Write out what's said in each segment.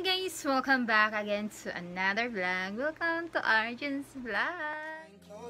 guys! Welcome back again to another vlog. Welcome to Arjhen's vlog.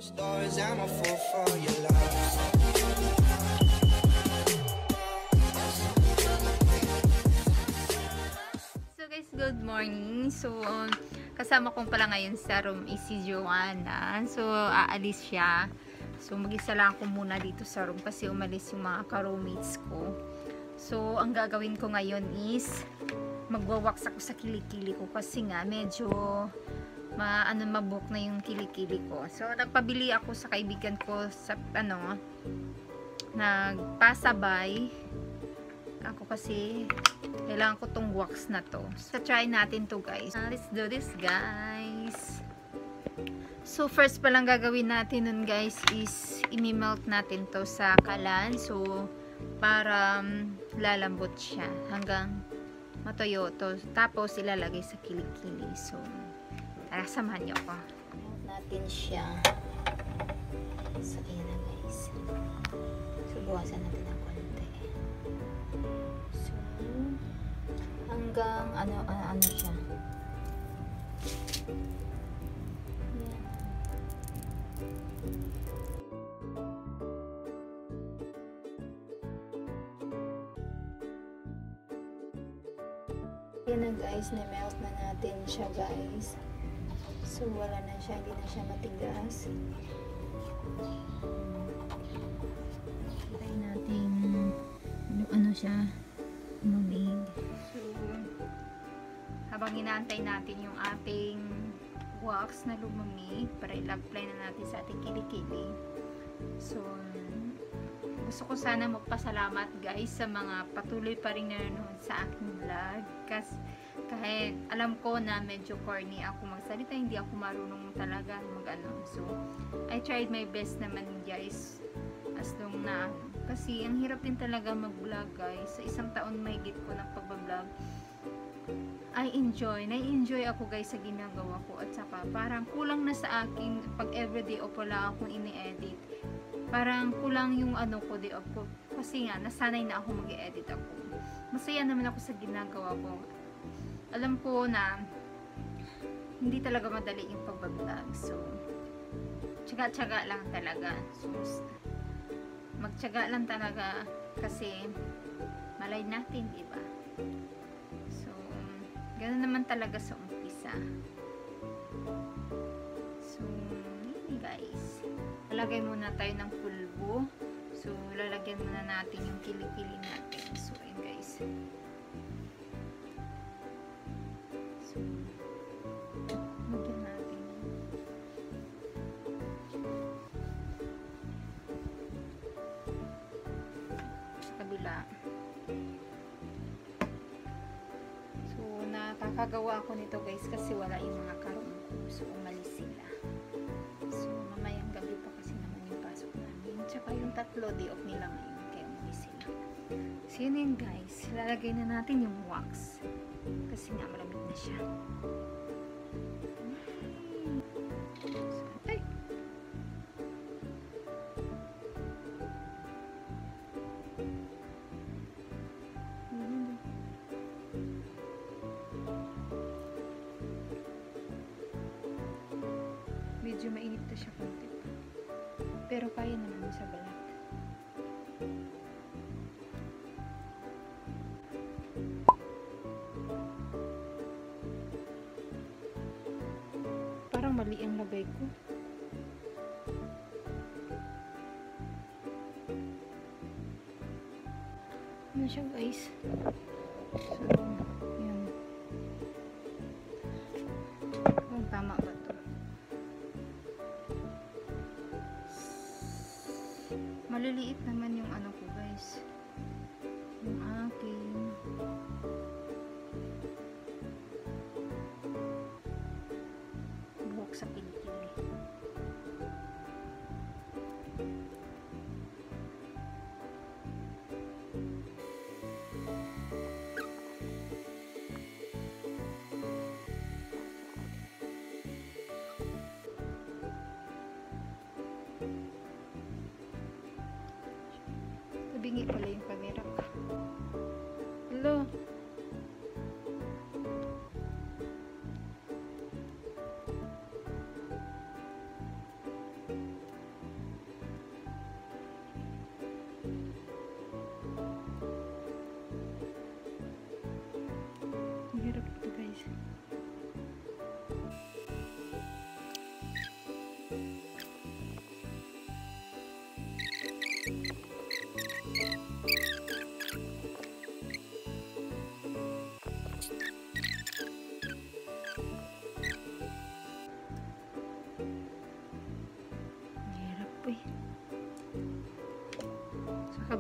So guys, good morning. So kasama kong pala ngayon sa room is si Joanna. So aalis siya. So mag-isa lang ako muna dito sa room kasi umalis yung mga ka-roommates ko. So ang gagawin ko ngayon is magwawax ako sa kilikili ko kasi nga medyo mabuk na yung kilikili ko. So nagpabili ako sa kaibigan ko sa nagpasabay ako kasi kailangan ko tong wax na to. So try natin to guys. Let's do this guys. So first pa lang gagawin natin nun guys is imi-melt natin to sa kalan. So para lalambot siya hanggang matuyo to. Tapos ilalagay sa kilikili. So tara, samahan niyo ako. Natin siya. So ayan na guys. So buwasan natin ang konti. So hanggang ano siya. Yan na guys, na-melt na natin siya guys. So wala na siya, hindi na siya matigas. Try natin ano siya, lumig. So habang inaantay natin yung ating wax na lumamig para i-apply na natin sa ating kilikili. So gusto ko sana magpasalamat guys sa mga patuloy pa rin nanonood sa aking vlog. Kasi kahit alam ko na medyo corny ako magsalita, hindi ako marunong talaga mag-ano. So I tried my best naman guys as long na kasi ang hirap din talaga mag-vlog guys. Sa isang taon mahigit ko ng pagbablog, na-enjoy ako guys sa ginagawa ko. At saka parang kulang na sa akin pag everyday o pala akong ini-edit. Parang kulang yung ko day off ko. Kasi nga, nasanay na ako mag-edit ako. Masaya naman ako sa ginagawa ko. Alam ko na hindi talaga madali yung pagbablog. So, tsaga-tsaga lang talaga. So, magtsaga lang talaga kasi malay natin, diba? So, ganoon naman talaga sa umpisa. So, yun guys. Lalagay muna tayo ng pulbo. So, lalagyan muna natin yung kilikili natin. So, ayun guys. So, lagyan natin. Sa kabila. So, nakakagawa ako nito guys kasi wala yung mga karoon ko. So, umalis sila. So, mamayang gabi pa kasi naman yung pasok namin. Tsaka yung 3 day off nila ngayon. Kaya umalis sila. So, yun yun guys. Lalagay na natin yung wax. Kasi nga malamig na siya. So, ay! Medyo mainit na siya konti pa. Pero kaya naman sa balat. Parang mali ang lagay ko. Ano siya guys? So, yan. Kung tama ba ito? Maliliit naman yung ko guys. Yung aking buhok sa kilikili. Bingi pala yung camera ko. Hello.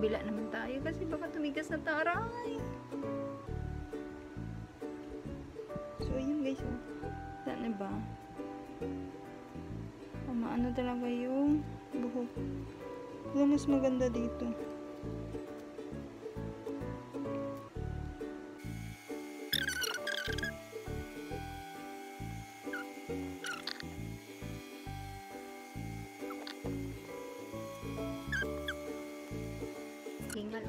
kabila naman tayo kasi baka tumigas na taray. So, ayun guys. Saan na ba? Maano talaga yung buhok. Kaya mas maganda dito. Hingal.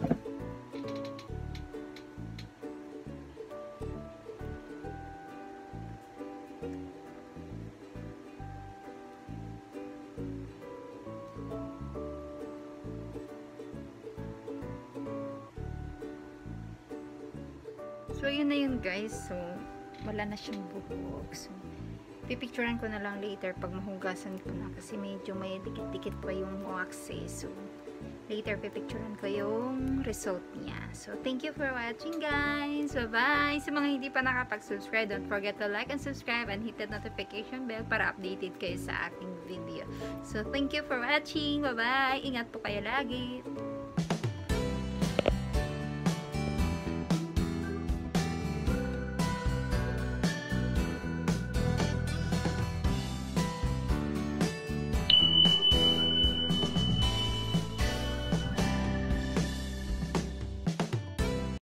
So, yun na yun guys. So, wala na siyang buhok. So, pipicturean ko na lang later pag mahugasan ko na kasi medyo may dikit-dikit pa yung wax eh. So, later pipicturean ko yung result niya. So, thank you for watching guys. Bye-bye! Sa mga hindi pa nakapag-subscribe, don't forget to like and subscribe and hit the notification bell para updated kayo sa aking video. So, thank you for watching. Bye-bye! Ingat po kayo lagi!